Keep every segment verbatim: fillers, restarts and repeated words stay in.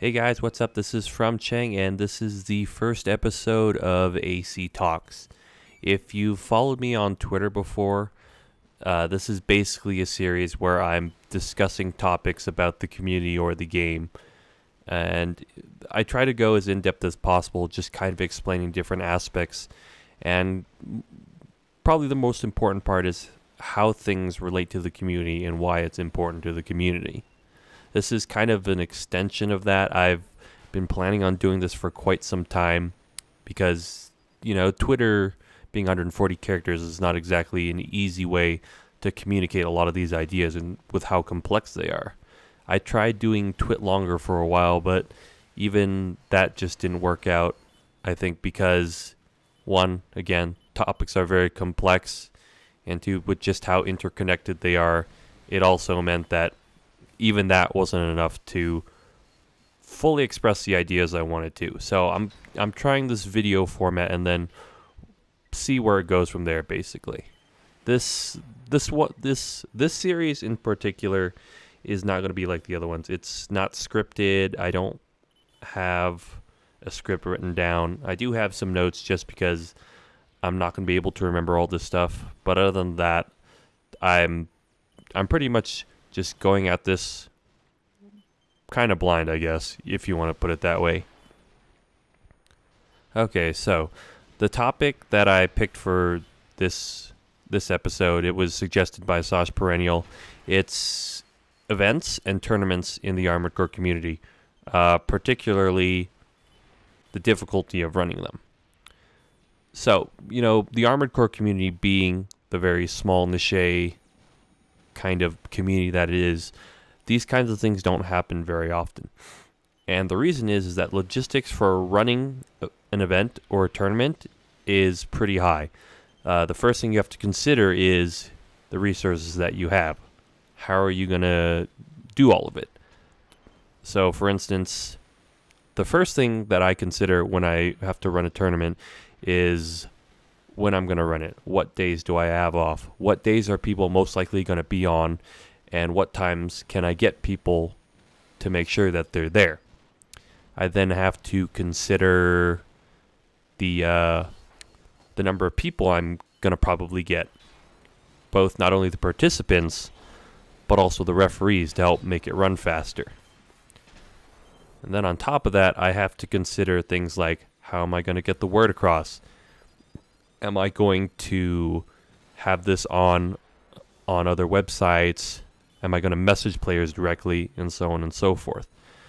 Hey guys, what's up? This is FromSoftware, and this is the first episode of A C Talks. If you've followed me on Twitter before, uh, this is basically a series where I'm discussing topics about the community or the game. And I try to go as in-depth as possible, just kind of explaining different aspects. And probably the most important part is how things relate to the community and why it's important to the community. This is kind of an extension of that. I've been planning on doing this for quite some time because, you know, Twitter being one hundred forty characters is not exactly an easy way to communicate a lot of these ideas and with how complex they are. I tried doing Twit longer for a while, but even that just didn't work out, I think, because, one, again, topics are very complex, and two, with just how interconnected they are, it also meant that even that wasn't enough to fully express the ideas I wanted to. So I'm I'm trying this video format and then see where it goes from there. Basically, this this what this this series in particular is not going to be like the other ones. It's not scripted. I don't have a script written down. I do have some notes just because I'm not going to be able to remember all this stuff. But other than that, I'm I'm pretty much just going at this kind of blind, I guess, if you want to put it that way. Okay, so the topic that I picked for this this episode, it was suggested by Sash Perennial. It's events and tournaments in the Armored Core community, uh, particularly the difficulty of running them. So, you know, the Armored Core community being the very small niche kind of community that it is, these kinds of things don't happen very often. And the reason is, is that logistics for running an event or a tournament is pretty high. Uh, the first thing you have to consider is the resources that you have. How are you going to do all of it? So, for instance, the first thing that I consider when I have to run a tournament is when I'm going to run it. What days do I have off? What days are people most likely going to be on? And what times can I get people to make sure that they're there? I then have to consider the uh, the number of people I'm going to probably get. Both not only the participants, but also the referees to help make it run faster. And then on top of that, I have to consider things like, how am I going to get the word across? Am I going to have this on on other websites? Am I going to message players directly? And so on and so forth.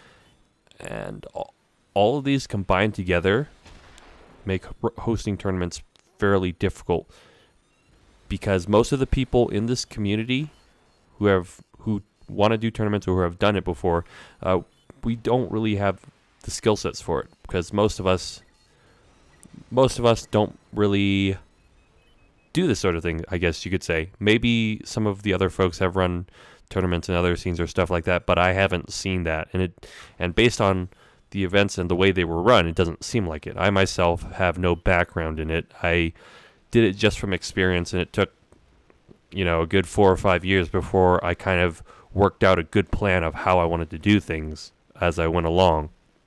And all, all of these combined together make hosting tournaments fairly difficult, because most of the people in this community who have who want to do tournaments or who have done it before, uh, we don't really have the skill sets for it, because most of us most of us don't really do this sort of thing, I guess you could say. Maybe some of the other folks have run tournaments and other scenes or stuff like that, but I haven't seen that. And it and based on the events and the way they were run, it doesn't seem like it. I myself have no background in it. I did it just from experience, and it took, you know, a good four or five years before I kind of worked out a good plan of how I wanted to do things as I went along.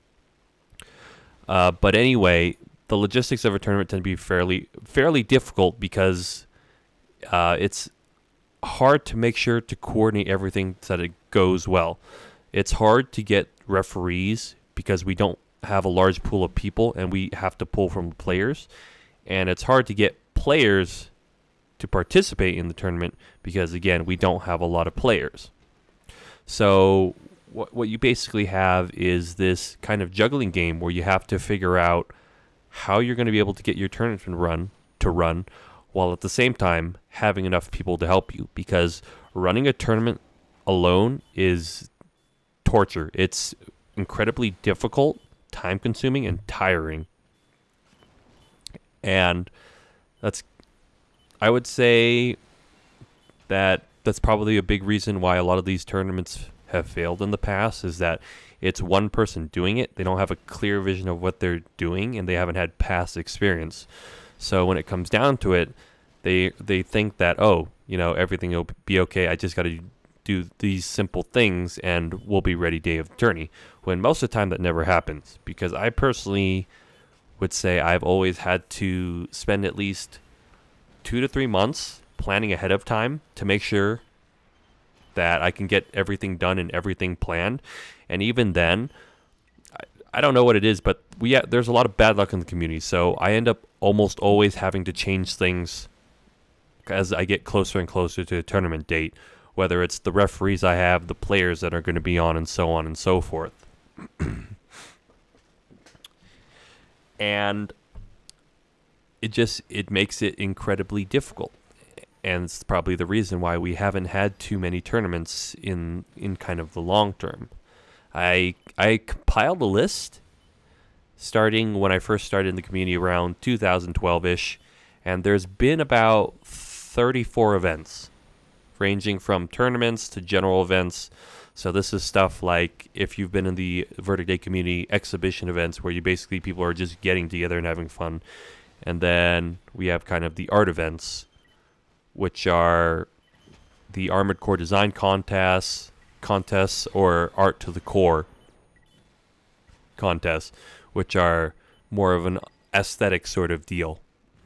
Uh, but anyway, the logistics of a tournament tend to be fairly fairly difficult because uh, it's hard to make sure to coordinate everything so that it goes well. It's hard to get referees because we don't have a large pool of people and we have to pull from players. And it's hard to get players to participate in the tournament because, again, we don't have a lot of players. So what what you basically have is this kind of juggling game where you have to figure out how you're going to be able to get your tournament run to run while at the same time having enough people to help you, because running a tournament alone is torture. It's incredibly difficult, time-consuming, and tiring. And that's, I would say that that's probably a big reason why a lot of these tournaments have failed in the past, is that it's one person doing it. They don't have a clear vision of what they're doing, and they haven't had past experience. So when it comes down to it, they they think that, oh, you know, everything will be okay. I just got to do these simple things and we'll be ready day of the tourney, when most of the time that never happens. Because I personally would say I've always had to spend at least two to three months planning ahead of time to make sure that I can get everything done and everything planned. And even then, I, I don't know what it is, but we ha- there's a lot of bad luck in the community. So I end up almost always having to change things as I get closer and closer to the tournament date, whether it's the referees I have, the players that are going to be on, and so on and so forth. And it just, it makes it incredibly difficult. And it's probably the reason why we haven't had too many tournaments in, in kind of the long term. I I compiled a list starting when I first started in the community around two thousand twelve-ish, and there's been about thirty-four events, ranging from tournaments to general events. So this is stuff like if you've been in the Verdict Day community exhibition events where you basically people are just getting together and having fun. And then we have kind of the art events, which are the Armored Core design contests, contests or art to the core contests, which are more of an aesthetic sort of deal.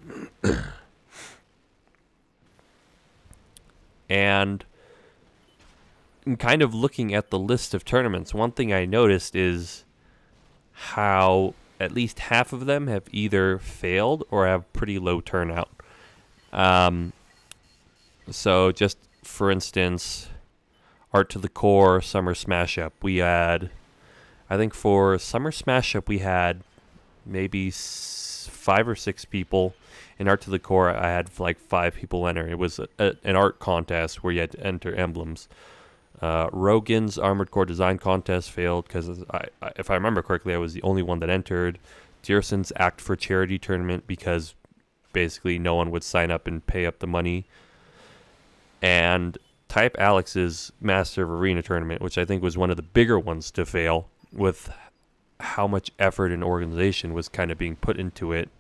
And in kind of looking at the list of tournaments, one thing I noticed is how at least half of them have either failed or have pretty low turnout. Um, so just for instance, Art to the Core, Summer Smash Up, we had, I think for Summer Smash Up we had maybe s- five or six people. In Art to the Core, I had like five people enter. It was a, a, an art contest where you had to enter emblems. Uh, Rogan's Armored Core Design Contest failed because, I, I, if I remember correctly, I was the only one that entered. Dearson's Act for Charity tournament because basically no one would sign up and pay up the money. And Type Alex's Master of Arena tournament, which I think was one of the bigger ones to fail with how much effort and organization was kind of being put into it.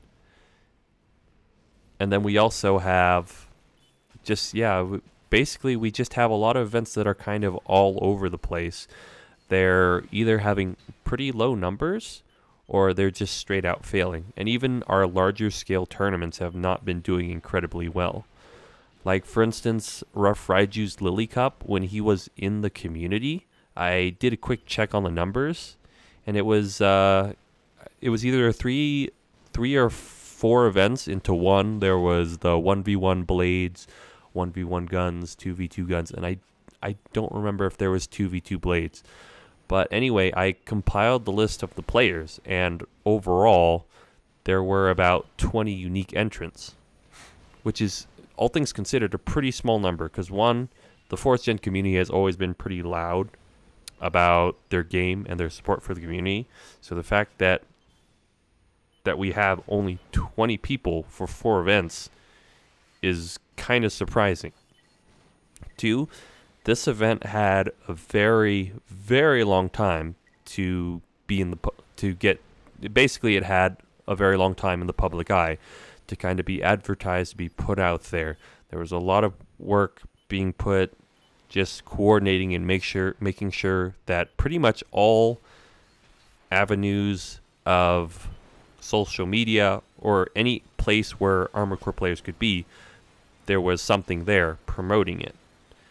And then we also have just, yeah, basically we just have a lot of events that are kind of all over the place. They're either having pretty low numbers or they're just straight out failing. And even our larger scale tournaments have not been doing incredibly well. Like, for instance, Rough Raiju's Lily Cup, when he was in the community, I did a quick check on the numbers, and it was uh, it was either three, three or four events into one. There was the one v one blades, one v one guns, two v two guns, and I I don't remember if there was two v two blades. But anyway, I compiled the list of the players, and overall, there were about twenty unique entrants, which is, all things considered, a pretty small number. Because one, the fourth gen community has always been pretty loud about their game and their support for the community. So the fact that that we have only twenty people for four events is kind of surprising. Two, this event had a very, very long time to be in the pu- to get. Basically, it had a very long time in the public eye to kind of be advertised, to be put out there. There was a lot of work being put, just coordinating and make sure, making sure that pretty much all avenues of social media or any place where Armored Core players could be, there was something there promoting it.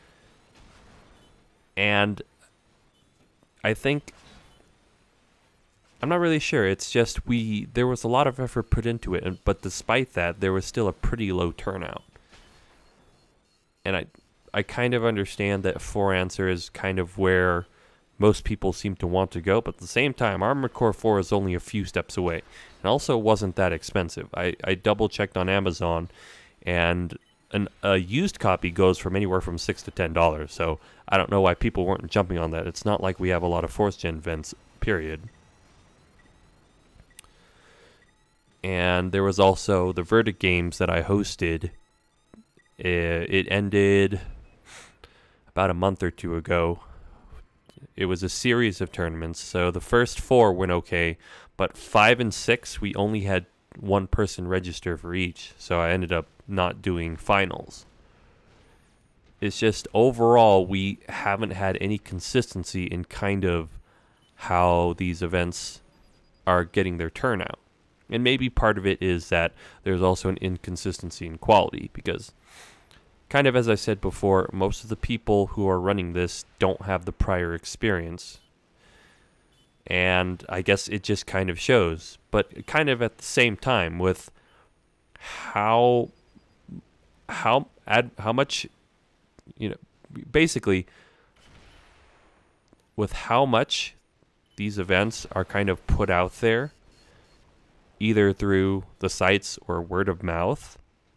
And I think, I'm not really sure, it's just we there was a lot of effort put into it, and, but despite that, there was still a pretty low turnout. And I I kind of understand that four answer is kind of where most people seem to want to go, but at the same time, Armored Core four is only a few steps away. And also wasn't that expensive. I, I double-checked on Amazon, and an, a used copy goes from anywhere from six to ten dollars. So I don't know why people weren't jumping on that. It's not like we have a lot of fourth gen events, period. And there was also the Verdict games that I hosted. It, it ended about a month or two ago. It was a series of tournaments. So the first four went okay, but five and six, we only had one person register for each. So I ended up not doing finals. It's just overall we haven't had any consistency in kind of how these events are getting their turnout. And maybe part of it is that there's also an inconsistency in quality, because kind of as I said before, most of the people who are running this don't have the prior experience. And I guess it just kind of shows. But kind of at the same time, with how how ad, how much, you know, basically with how much these events are kind of put out there, either through the sites or word of mouth,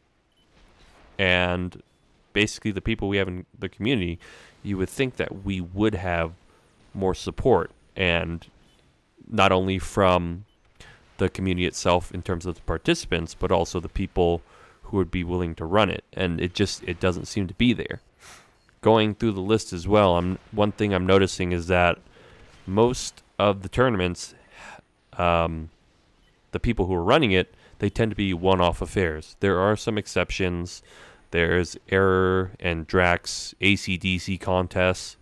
and basically the people we have in the community, you would think that we would have more support, and not only from the community itself in terms of the participants, but also the people who would be willing to run it. And it just it doesn't seem to be there. Going through the list as well, I'm one thing I'm noticing is that most of the tournaments, um, the people who are running it, they tend to be one-off affairs. There are some exceptions. There's Error and Drax A C D C contests.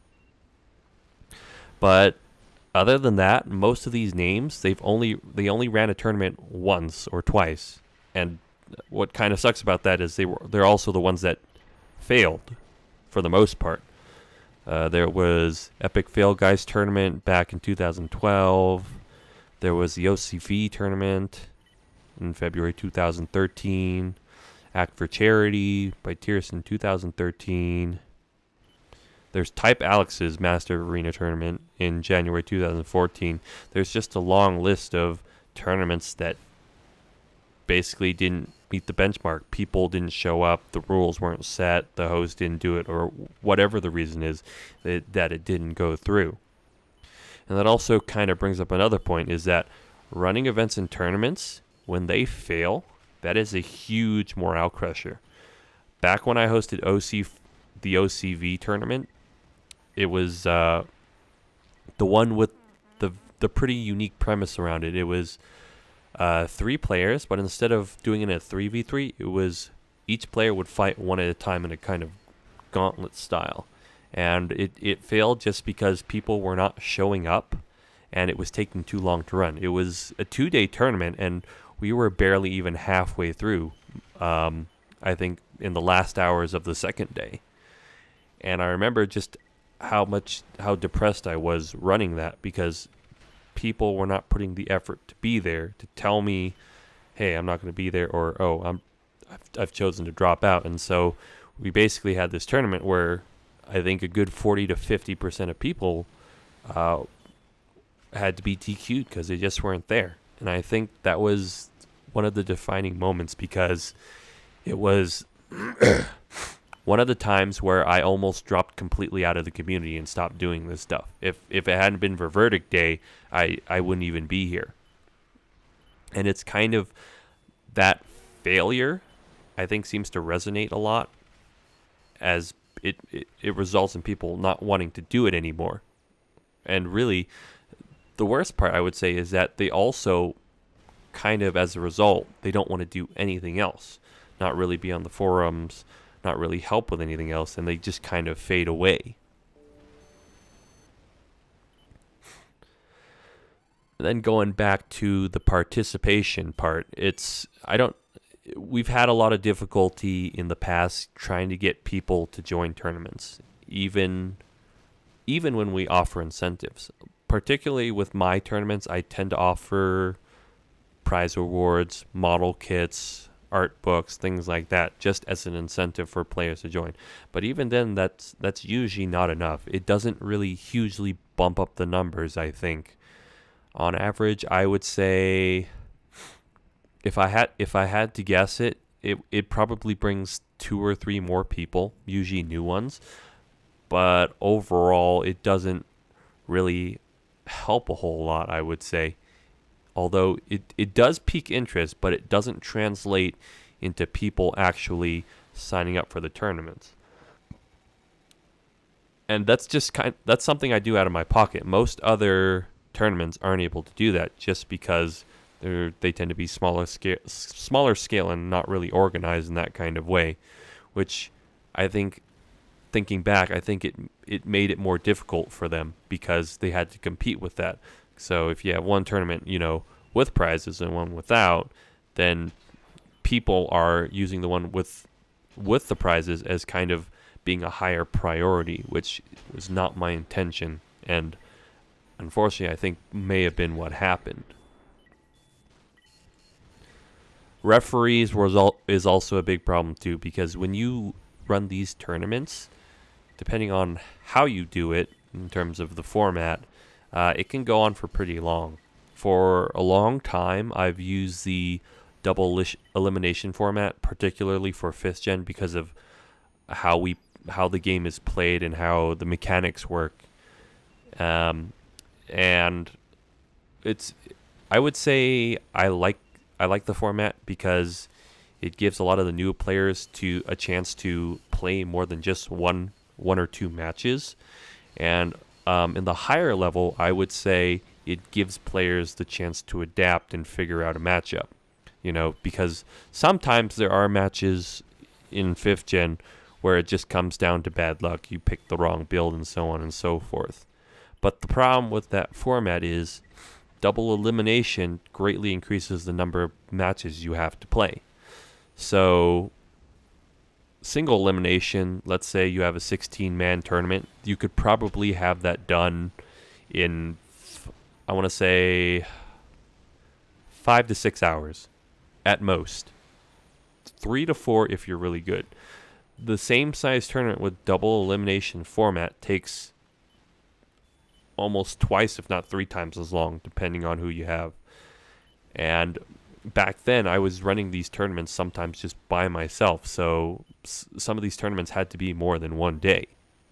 But other than that, most of these names, they've only they only ran a tournament once or twice. And what kind of sucks about that is they were they're also the ones that failed for the most part. Uh, there was Epic Fail Guys tournament back in two thousand twelve. There was the O C V tournament in February two thousand thirteen. Act for Charity by Tierce in two thousand thirteen. There's Type Alex's Master Arena tournament in January two thousand fourteen. There's just a long list of tournaments that basically didn't meet the benchmark. People didn't show up, the rules weren't set, the host didn't do it, or whatever the reason is that, that it didn't go through. And that also kind of brings up another point, is that running events and tournaments, when they fail, that is a huge morale crusher. Back when I hosted O C, the O C V tournament, it was uh, the one with the the pretty unique premise around it. It was uh, three players, but instead of doing it in a three v three, it was each player would fight one at a time in a kind of gauntlet style. And it, it failed just because people were not showing up, and it was taking too long to run. It was a two-day tournament, and we were barely even halfway through, um, I think, in the last hours of the second day. And I remember just how much, how depressed I was running that, because people were not putting the effort to be there, to tell me, hey, I'm not going to be there, or, oh, I'm, I've, I've chosen to drop out. And so we basically had this tournament where I think a good forty to fifty percent of people uh, had to be D Q'd because they just weren't there. And I think that was one of the defining moments, because it was one of the times where I almost dropped completely out of the community and stopped doing this stuff. If if it hadn't been for Verdict Day, I, I wouldn't even be here. And it's kind of that failure, I think, seems to resonate a lot, as it, it, it results in people not wanting to do it anymore. And really, the worst part, I would say, is that they also kind of, as a result, they don't want to do anything else, not really be on the forums, not really help with anything else, and they just kind of fade away. And then going back to the participation part, it's, I don't, we've had a lot of difficulty in the past trying to get people to join tournaments, even, even when we offer incentives. Particularly with my tournaments, I tend to offer prize awards, model kits, art books, things like that, just as an incentive for players to join. But even then, that's that's usually not enough. It doesn't really hugely bump up the numbers, I think. On average, I would say, if I had if I had to guess it, it it probably brings two or three more people, usually new ones. But overall, it doesn't really help a whole lot, I would say. Although it, it does pique interest, but it doesn't translate into people actually signing up for the tournaments. And that's just kind that's something I do out of my pocket. Most other tournaments aren't able to do that, just because they're they tend to be smaller scale smaller scale and not really organized in that kind of way, which I think thinking back, I think it it made it more difficult for them because they had to compete with that. So if you have one tournament, you know, with prizes and one without, then people are using the one with with the prizes as kind of being a higher priority, which was not my intention, and unfortunately I think may have been what happened. Referees was al- is also a big problem too, because when you run these tournaments, depending on how you do it in terms of the format, uh, it can go on for pretty long. For a long time, I've used the double elish- elimination format, particularly for fifth gen, because of how we how the game is played and how the mechanics work. Um, and it's I would say I like I like the format because it gives a lot of the new players to a chance to play more than just one one or two matches. And um, in the higher level, I would say it gives players the chance to adapt and figure out a matchup. You know, because sometimes there are matches in fifth gen where it just comes down to bad luck. You pick the wrong build and so on and so forth. But the problem with that format is double elimination greatly increases the number of matches you have to play. So single elimination, let's say you have a sixteen man tournament, you could probably have that done in, I want to say, five to six hours at most. Three to four if you're really good. The same size tournament with double elimination format takes almost twice, if not three times as long, depending on who you have. And back then, I was running these tournaments sometimes just by myself, so s- some of these tournaments had to be more than one day.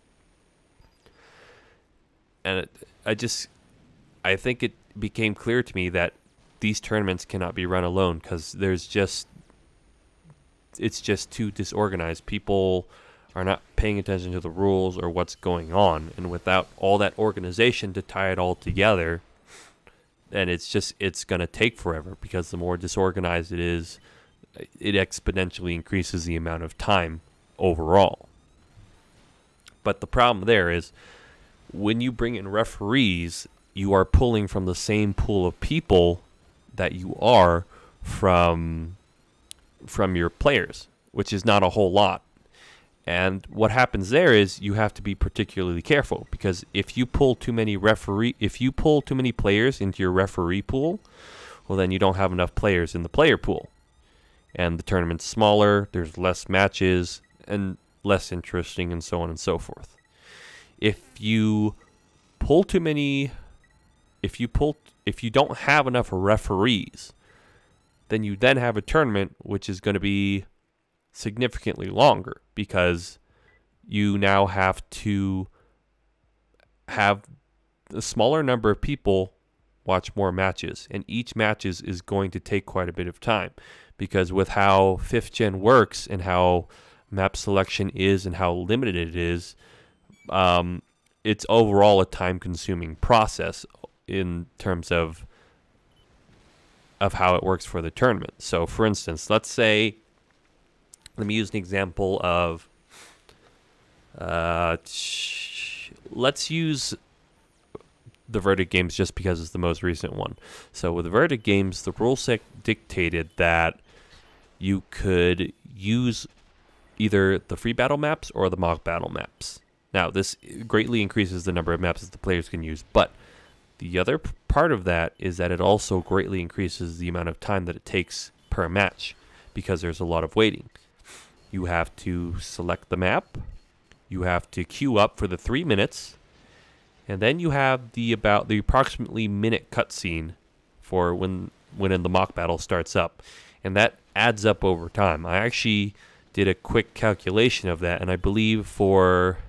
And it, I just, I think it became clear to me that these tournaments cannot be run alone, because there's just, it's just too disorganized. People are not paying attention to the rules or what's going on, and without all that organization to tie it all together, then it's just, it's going to take forever, because the more disorganized it is, it exponentially increases the amount of time overall. But the problem there is, when you bring in referees, you are pulling from the same pool of people that you are from from your players, which is not a whole lot. And what happens there is you have to be particularly careful, because if you pull too many referee if you pull too many players into your referee pool, well, then you don't have enough players in the player pool, and the tournament's smaller, there's less matches and less interesting, and so on and so forth. If you pull too many if you pull if you don't have enough referees, then you then have a tournament which is going to be significantly longer, because you now have to have a smaller number of people watch more matches, and each match is, is going to take quite a bit of time, because with how fifth gen works and how map selection is and how limited it is, um, it's overall a time-consuming process in terms of of how it works for the tournament. So, for instance, let's say, let me use an example of, uh, let's use the Verdict games just because it's the most recent one. So with the Verdict games, the rule set dictated that you could use either the free battle maps or the mock battle maps. Now, this greatly increases the number of maps that the players can use, but the other p- part of that is that it also greatly increases the amount of time that it takes per match, because there's a lot of waiting. You have to select the map, you have to queue up for the three minutes, and then you have the about the approximately minute cutscene for when when in the mock battle starts up, and that adds up over time. I actually did a quick calculation of that, and I believe for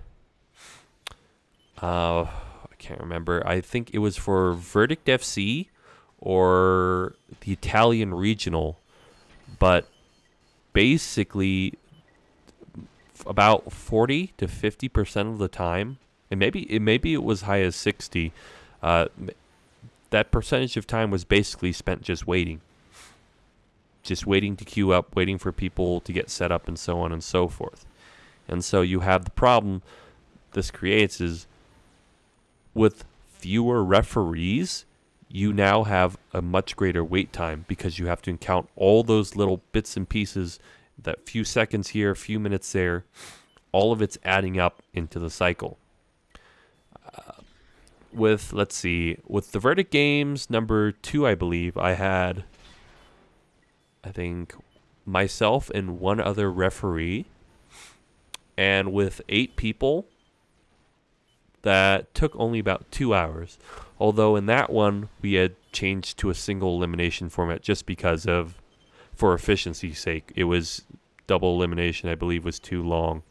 uh, I can't remember. I think it was for Verdict F C or the Italian regional, but basically about forty to fifty percent of the time, and maybe it maybe it was high as sixty. Uh, that percentage of time was basically spent just waiting, just waiting to queue up, waiting for people to get set up, and so on and so forth. And so you have the problem this creates is with fewer referees, you now have a much greater wait time because you have to count all those little bits and pieces, that few seconds here, a few minutes there, all of it's adding up into the cycle. Uh, with, let's see, with the verdict games, number two, I believe, I had, I think, myself and one other referee. And with eight people, that took only about two hours. Although in that one, we had changed to a single elimination format just because of, for efficiency's sake. It was double elimination, I believe, was too long.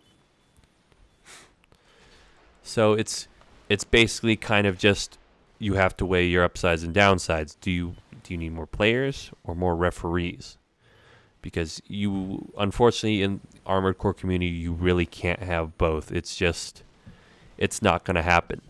So it's it's basically kind of just, you have to weigh your upsides and downsides. Do you do you need more players or more referees? Because you, unfortunately, in Armored Core community, you really can't have both. It's just, it's not going to happen.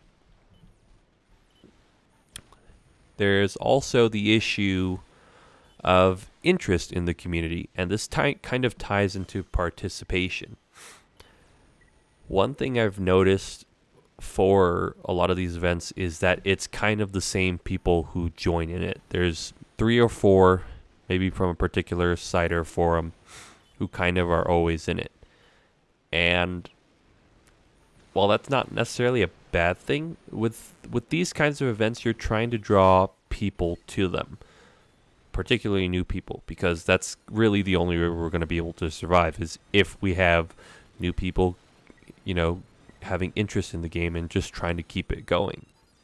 There's also the issue of interest in the community, and this ty- kind of ties into participation. One thing I've noticed for a lot of these events is that it's kind of the same people who join in it. There's three or four, maybe from a particular site or forum, who kind of are always in it. And while that's not necessarily a bad thing, with with these kinds of events, you're trying to draw people to them, particularly new people, because that's really the only way we're going to be able to survive, is if we have new people, you know, having interest in the game and just trying to keep it going.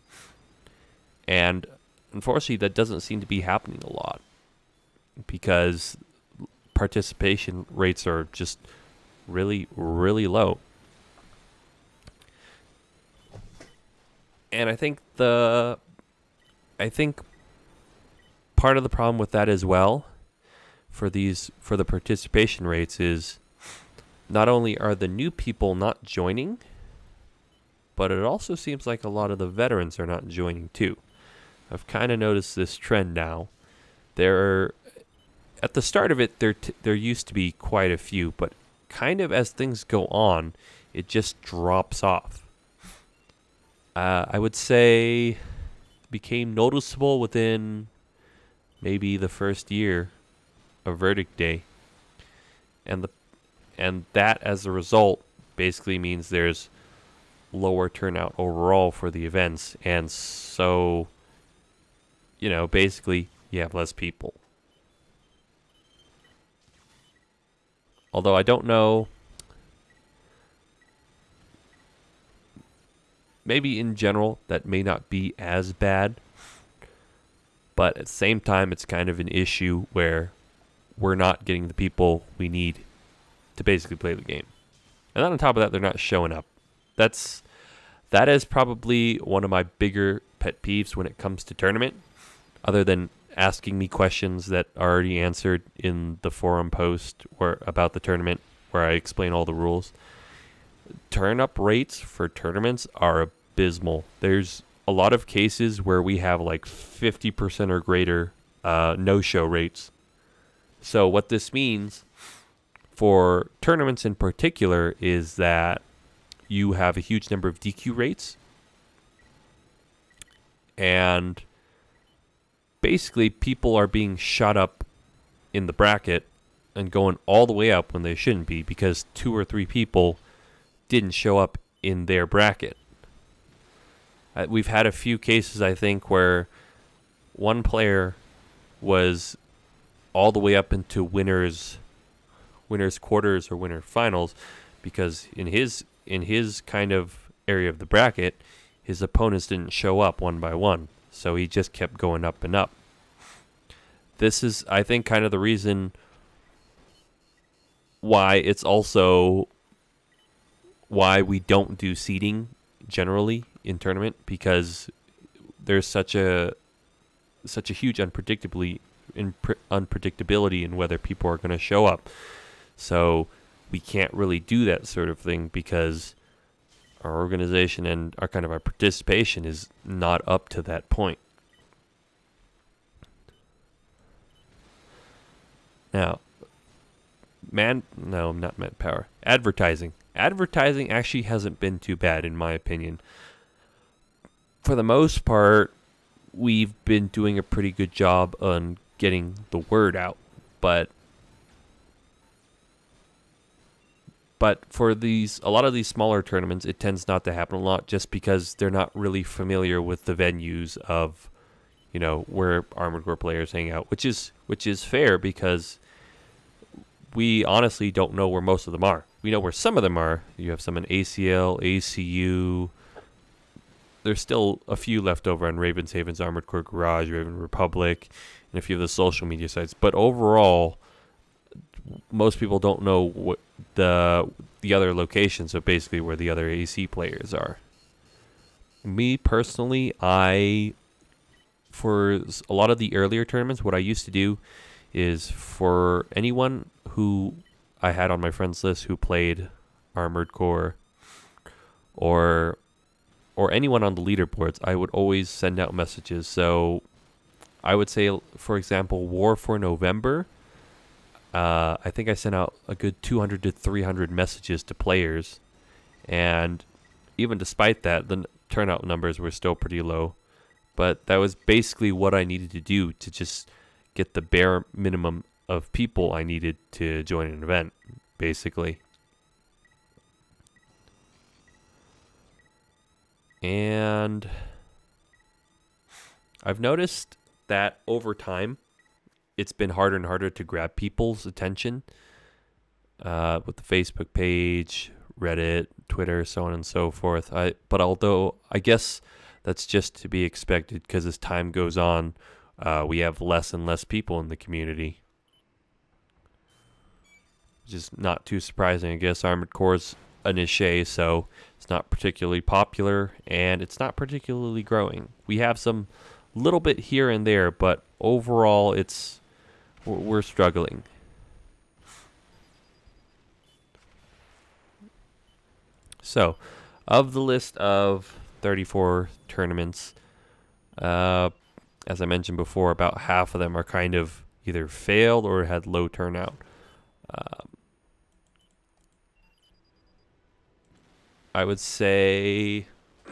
And unfortunately, that doesn't seem to be happening a lot, because participation rates are just really, really low. And I think the, I think part of the problem with that as well, for these, for the participation rates, is not only are the new people not joining, but it also seems like a lot of the veterans are not joining too. I've kind of noticed this trend now. There are, at the start of it, there t- there used to be quite a few, but kind of as things go on, it just drops off. Uh, I would say it became noticeable within maybe the first year of Verdict Day, and the and that as a result basically means there's lower turnout overall for the events, and so, you know, basically you have less people. Although I don't know, maybe in general that may not be as bad, but at the same time it's kind of an issue where we're not getting the people we need to basically play the game. And then on top of that, they're not showing up. That's that is probably one of my bigger pet peeves when it comes to tournament, other than asking me questions that are already answered in the forum post or about the tournament where I explain all the rules. Turn up rates for tournaments are abysmal. There's a lot of cases where we have like fifty percent or greater uh, no-show rates. So what this means for tournaments in particular is that you have a huge number of D Q rates, and basically people are being shot up in the bracket and going all the way up when they shouldn't be, because two or three people didn't show up in their bracket. Uh, we've had a few cases, I think, where one player was all the way up into winners winners quarters or winner finals, because in his in his kind of area of the bracket, his opponents didn't show up one by one, so he just kept going up and up. This is, I think, kind of the reason why it's also why we don't do seeding generally in tournament, because there's such a such a huge unpredictably in unpredictability in whether people are going to show up. So we can't really do that sort of thing because our organization and our kind of our participation is not up to that point. Now, man, no, not manpower. Advertising. Advertising actually hasn't been too bad, in my opinion. For the most part, we've been doing a pretty good job on getting the word out, but but for these a lot of these smaller tournaments, it tends not to happen a lot, just because they're not really familiar with the venues of, you know, where Armored Core players hang out, which is which is fair, because we honestly don't know where most of them are. We know where some of them are. You have some in A C L, A C U. There's still a few left over on Ravenshaven's Armored Core Garage, Raven Republic, and a few of the social media sites. But overall, most people don't know what the the other locations, so basically where the other A C players are. Me personally, I for a lot of the earlier tournaments, what I used to do is, for anyone who I had on my friends list who played Armored Core, or or anyone on the leaderboards, I would always send out messages. So I would say, for example, War for November, uh, I think I sent out a good two hundred to three hundred messages to players, and even despite that, the n- turnout numbers were still pretty low. But that was basically what I needed to do to just get the bare minimum of people I needed to join an event, basically. And I've noticed that over time, it's been harder and harder to grab people's attention uh, with the Facebook page, Reddit, Twitter, so on and so forth. I, but although I guess that's just to be expected, because as time goes on, uh, we have less and less people in the community. Which is not too surprising. I guess Armored Core's a niche, so it's not particularly popular, and it's not particularly growing. We have some little bit here and there, but overall, it's we're struggling. So, of the list of thirty-four tournaments, uh, as I mentioned before, about half of them are kind of either failed or had low turnout. Um, I would say,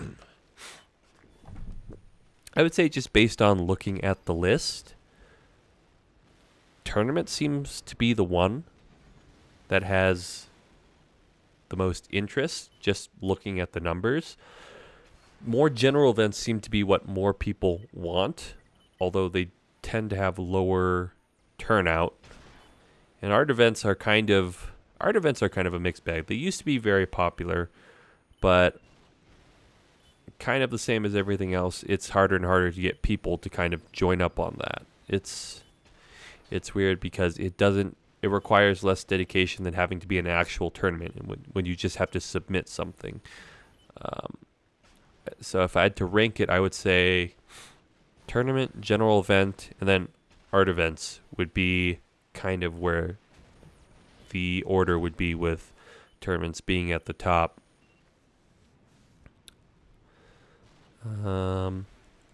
I would say just based on looking at the list, tournament seems to be the one that has the most interest, just looking at the numbers. More general events seem to be what more people want, although they tend to have lower turnout. And art events are kind of art events are kind of a mixed bag. They used to be very popular, but kind of the same as everything else, it's harder and harder to get people to kind of join up on that. It's it's weird because it doesn't it requires less dedication than having to be an actual tournament, and when, when you just have to submit something. Um, so if I had to rank it, I would say tournament, general event, and then art events would be kind of where the order would be, with tournaments being at the top. Um,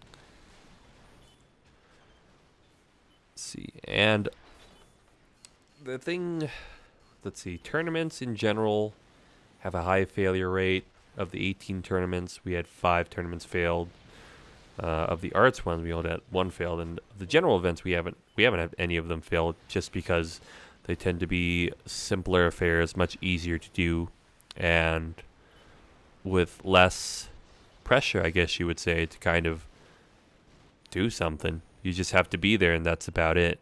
let's see, and the thing, let's see, tournaments in general have a high failure rate. Of the eighteen tournaments, we had five tournaments failed. Uh, of the arts ones, we only had one failed, and the general events, we haven't we haven't had any of them failed, just because they tend to be simpler affairs, much easier to do, and with less pressure, I guess you would say, to kind of do something. You just have to be there, and that's about it.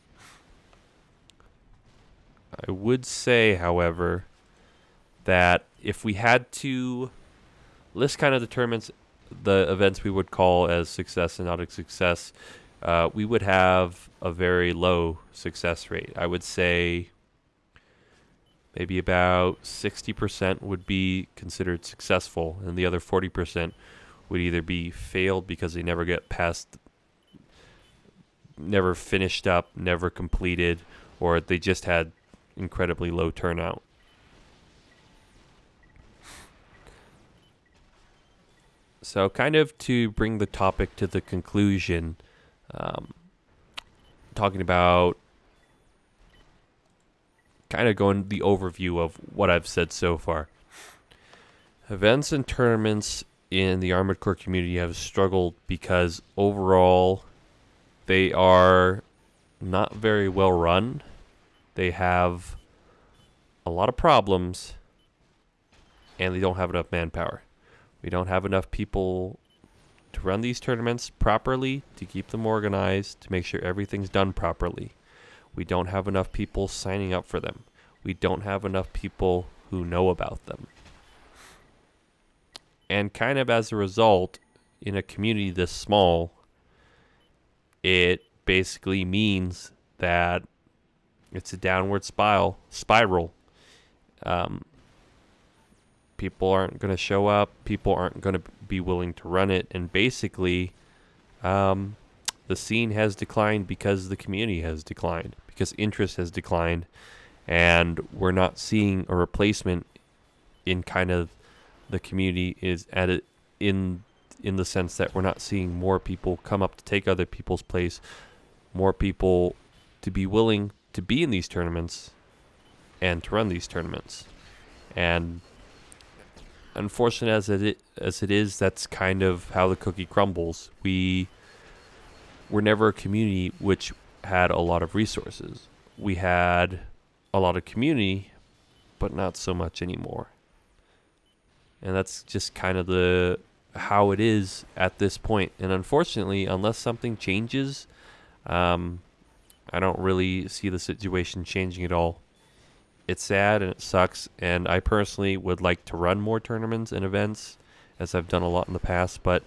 I would say, however, that if we had to list kind of the tournaments, the events we would call as success and not a success, uh, we would have a very low success rate. I would say maybe about sixty percent would be considered successful, and the other forty percent would either be failed because they never get past, never finished up, never completed, or they just had incredibly low turnout. So kind of to bring the topic to the conclusion, um, talking about kind of going the overview of what I've said so far. Events and tournaments in the Armored Core community have struggled because overall they are not very well run. They have a lot of problems, and they don't have enough manpower. We don't have enough people to run these tournaments properly, to keep them organized, to make sure everything's done properly. We don't have enough people signing up for them. We don't have enough people who know about them. And kind of as a result, in a community this small, it basically means that it's a downward spiral. Spiral. Um, people aren't going to show up. People aren't going to be willing to run it. And basically, um, the scene has declined because the community has declined, because interest has declined, and we're not seeing a replacement in kind of the community is at it in in the sense that we're not seeing more people come up to take other people's place, more people to be willing to be in these tournaments and to run these tournaments. And unfortunate as it as it is, that's kind of how the cookie crumbles. We were never a community which had a lot of resources. We had a lot of community, but not so much anymore. And that's just kind of the how it is at this point. And unfortunately, unless something changes, um, I don't really see the situation changing at all. It's sad and it sucks, and I personally would like to run more tournaments and events, as I've done a lot in the past, but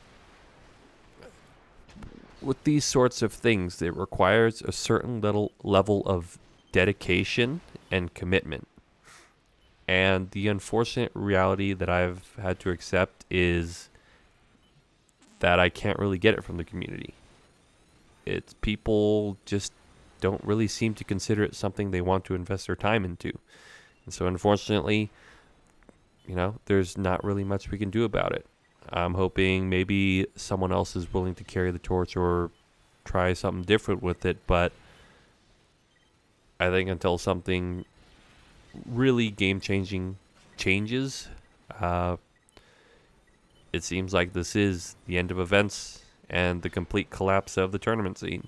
with these sorts of things, it requires a certain little level of dedication and commitment. And the unfortunate reality that I've had to accept is that I can't really get it from the community. It's people just don't really seem to consider it something they want to invest their time into. And so unfortunately, you know, there's not really much we can do about it. I'm hoping maybe someone else is willing to carry the torch or try something different with it, but I think until something really game-changing changes, uh, it seems like this is the end of events and the complete collapse of the tournament scene.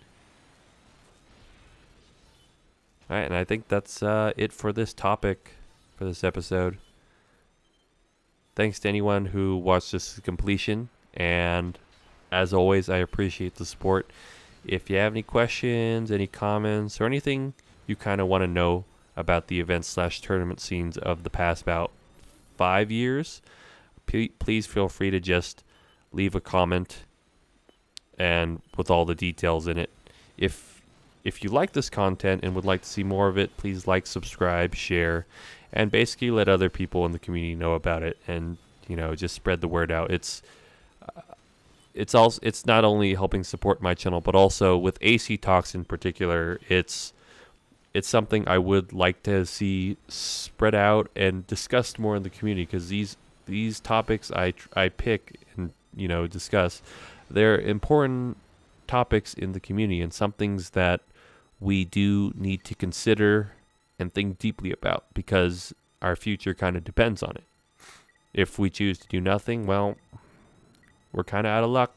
All right, and I think that's uh, it for this topic, for this episode. Thanks to anyone who watched this to completion, and as always, I appreciate the support. If you have any questions, any comments, or anything you kind of want to know about the event slash tournament scenes of the past about five years, p- please feel free to just leave a comment and with all the details in it. If if you like this content and would like to see more of it, please like, subscribe, share, and basically let other people in the community know about it, and you know, just spread the word out. It's uh, it's also it's not only helping support my channel, but also with A C Talks in particular, it's it's something I would like to see spread out and discussed more in the community, because these these topics I I pick and you know discuss, they're important topics in the community and some things that we do need to consider and think deeply about, because our future kind of depends on it. If we choose to do nothing, well, we're kind of out of luck.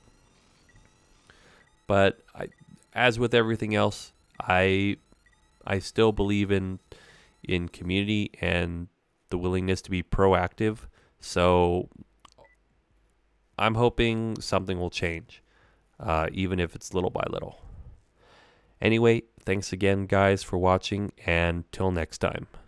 But I, as with everything else, I I still believe in in community and the willingness to be proactive. So I'm hoping something will change, uh, even if it's little by little. Anyway, thanks again, guys, for watching, and till next time.